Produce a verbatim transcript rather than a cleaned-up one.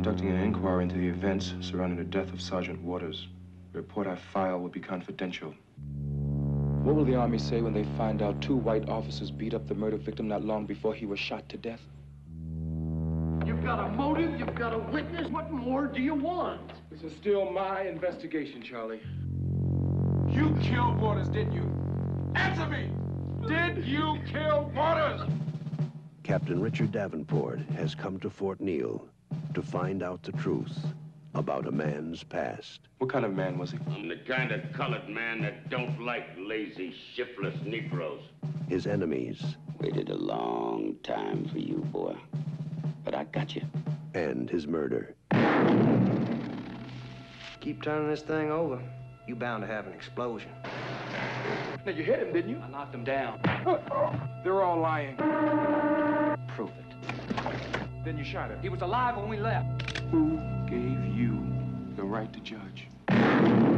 conducting an inquiry into the events surrounding the death of Sergeant Waters. The report I file will be confidential. What will the Army say when they find out two white officers beat up the murder victim not long before he was shot to death? You've got a motive, you've got a witness. What more do you want? This is still my investigation, Charlie. You killed Waters, didn't you? Answer me! Did you kill Waters? Captain Richard Davenport has come to Fort Neal to find out the truth about a man's past. What kind of man was he? I'm the kind of colored man that don't like lazy, shiftless Negroes. His enemies. Waited a long time for you, boy. But I got you. And his murder. Keep turning this thing over, you bound to have an explosion. Now, you hit him, didn't you? I knocked him down. They're all lying. Prove it. Then you shot him. He was alive when we left. Who gave you the right to judge?